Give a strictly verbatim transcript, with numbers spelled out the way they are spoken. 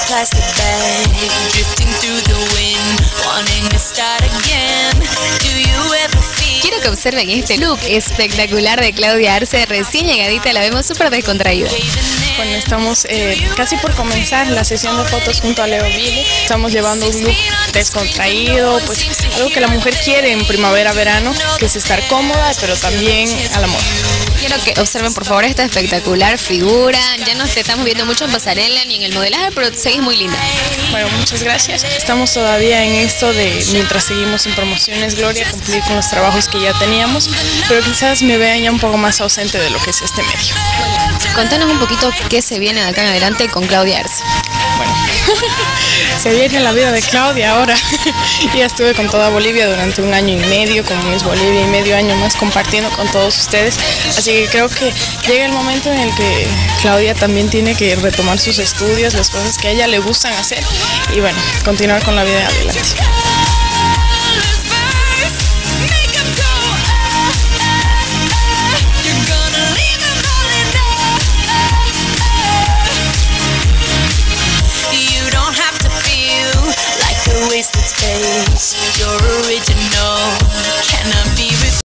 plastic bag, drifting through the wind, wanting to start again. Do you ever feel? Quiero que observen este look espectacular de Claudia Arce, recién llegadita, la vemos súper descontraída. Bueno, estamos eh, casi por comenzar la sesión de fotos junto a Leo Ville. Estamos llevando un look descontraído, pues algo que la mujer quiere en primavera-verano, que es estar cómoda, pero también a la moda. Quiero que observen por favor esta espectacular figura. Ya no te estamos viendo mucho en pasarela ni en el modelaje, pero seguís muy linda. Bueno, muchas gracias. Estamos todavía en esto de, mientras seguimos en promociones, Gloria, cumplir con los trabajos que ya teníamos, pero quizás me vean ya un poco más ausente de lo que es este medio. Contanos un poquito qué se viene de acá en adelante con Claudia Arce. Bueno, se viene la vida de Claudia ahora. Ya estuve con toda Bolivia durante un año y medio, como Miss Bolivia, y medio año más compartiendo con todos ustedes. Así que creo que llega el momento en el que Claudia también tiene que retomar sus estudios, las cosas que a ella le gustan hacer y bueno, continuar con la vida adelante.